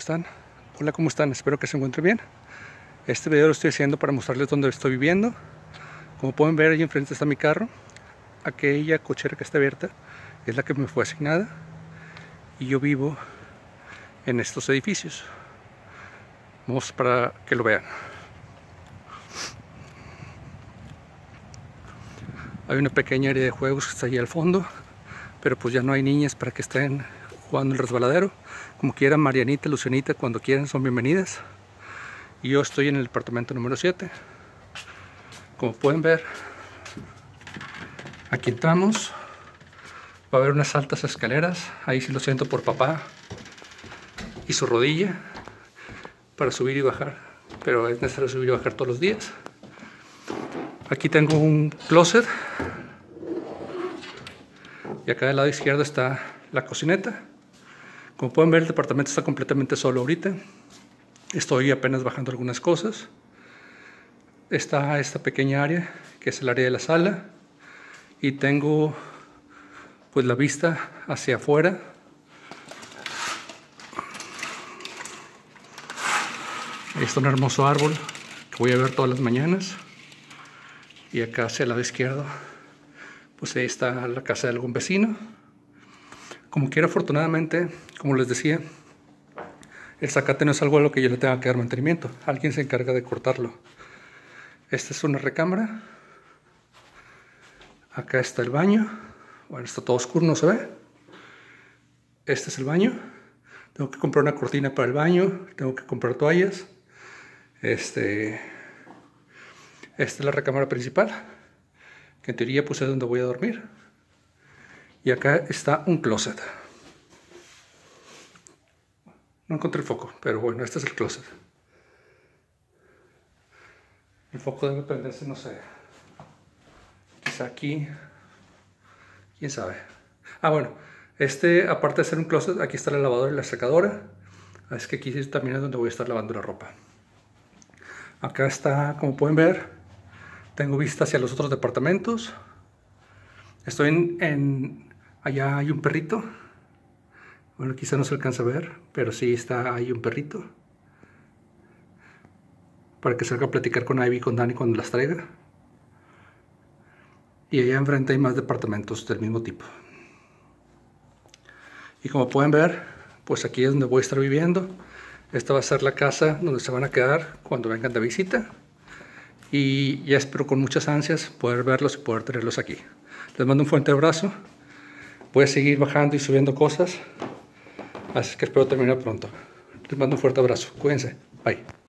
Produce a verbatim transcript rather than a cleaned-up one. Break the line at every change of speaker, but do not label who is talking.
están? Hola, ¿cómo están? Espero que se encuentren bien. Este video lo estoy haciendo para mostrarles dónde estoy viviendo. Como pueden ver, ahí enfrente está mi carro. Aquella cochera que está abierta es la que me fue asignada. Y yo vivo en estos edificios. Vamos para que lo vean. Hay una pequeña área de juegos que está ahí al fondo, pero pues ya no hay niñas para que estén jugando el resbaladero. Como quieran, Marianita, Lucianita, cuando quieran son bienvenidas. Y yo estoy en el departamento número siete. Como pueden ver, aquí entramos. Va a haber unas altas escaleras. Ahí sí lo siento por papá y su rodilla para subir y bajar, pero es necesario subir y bajar todos los días. Aquí tengo un closet y acá del lado izquierdo está la cocineta. Como pueden ver, el departamento está completamente solo ahorita. Estoy apenas bajando algunas cosas. Está esta pequeña área que es el área de la sala y tengo pues la vista hacia afuera. Ahí está un hermoso árbol que voy a ver todas las mañanas. Y acá hacia el lado izquierdo pues ahí está la casa de algún vecino. Como quiera, afortunadamente, como les decía, el zacate no es algo a lo que yo le tenga que dar mantenimiento. Alguien se encarga de cortarlo. Esta es una recámara. Acá está el baño. Bueno, está todo oscuro, no se ve. Este es el baño. Tengo que comprar una cortina para el baño. Tengo que comprar toallas. Este... Esta es la recámara principal, que en teoría pues es donde voy a dormir. Y acá está un closet. No encontré el foco, pero bueno, este es el closet. El foco debe prenderse, no sé, quizá aquí, quién sabe. Ah, bueno, este, aparte de ser un closet, aquí está la lavadora y la secadora. Es que aquí también es donde voy a estar lavando la ropa. Acá está, como pueden ver, tengo vista hacia los otros departamentos. Estoy en, en... Allá hay un perrito. Bueno, quizá no se alcanza a ver, pero sí está ahí un perrito. Para que salga a platicar con Ivy y con Dani cuando las traiga. Y allá enfrente hay más departamentos del mismo tipo. Y como pueden ver, pues aquí es donde voy a estar viviendo. Esta va a ser la casa donde se van a quedar cuando vengan de visita. Y ya espero con muchas ansias poder verlos y poder tenerlos aquí. Les mando un fuerte abrazo. Voy a seguir bajando y subiendo cosas. Así que espero terminar pronto. Les mando un fuerte abrazo. Cuídense. Bye.